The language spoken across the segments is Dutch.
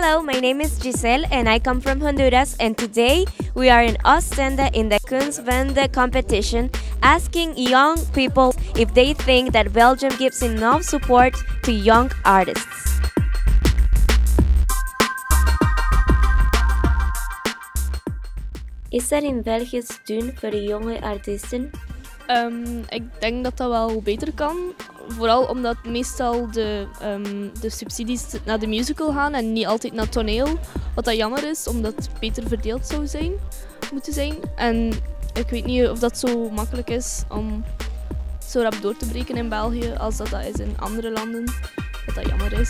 Hello, my name is Giselle and I come from Honduras, and today we are in Ostende in the Kunstwende competition asking young people if they think that Belgium gives enough support to young artists. Is er in België steun voor de jonge artiesten? Ik denk dat dat wel beter kan. Vooral omdat meestal de subsidies naar de musical gaan en niet altijd naar toneel. Wat dat jammer is, omdat het beter verdeeld zou moeten zijn. En ik weet niet of dat zo makkelijk is om zo rap door te breken in België als dat is in andere landen. Wat dat jammer is.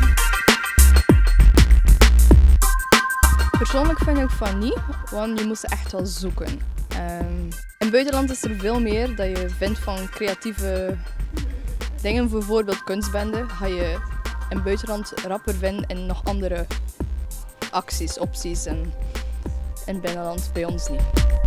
Persoonlijk vind ik van niet, want je moet ze echt wel zoeken. In het buitenland is er veel meer dat je vindt van creatieve dingen, bijvoorbeeld kunstbende, ga je in het buitenland rapper vinden in nog andere acties, opties en in het binnenland bij ons niet.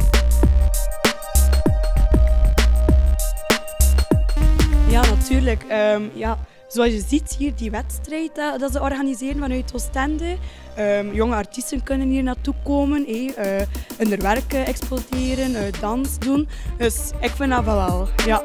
Ja, natuurlijk. Zoals je ziet hier, die wedstrijd dat ze organiseren vanuit Oostende. Jonge artiesten kunnen hier naartoe komen, hun werk exporteren, dans doen. Dus ik vind dat wel, ja.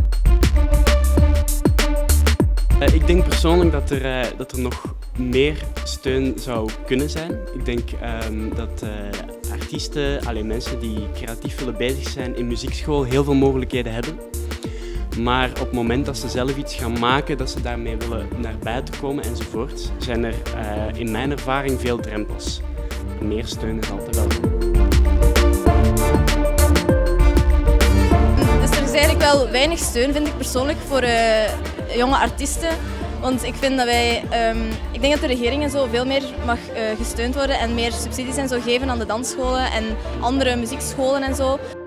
Ik denk persoonlijk dat er nog meer steun zou kunnen zijn. Ik denk dat artiesten, mensen die creatief willen bezig zijn in muziekschool, heel veel mogelijkheden hebben. Maar op het moment dat ze zelf iets gaan maken, dat ze daarmee willen naar buiten komen enzovoort, zijn er in mijn ervaring veel drempels. Meer steun is altijd wel goed. Dus er is eigenlijk wel weinig steun, vind ik persoonlijk, voor jonge artiesten. Want ik vind dat ik denk dat de regering en zo veel meer mag gesteund worden en meer subsidies en zo geven aan de dansscholen en andere muziekscholen en zo.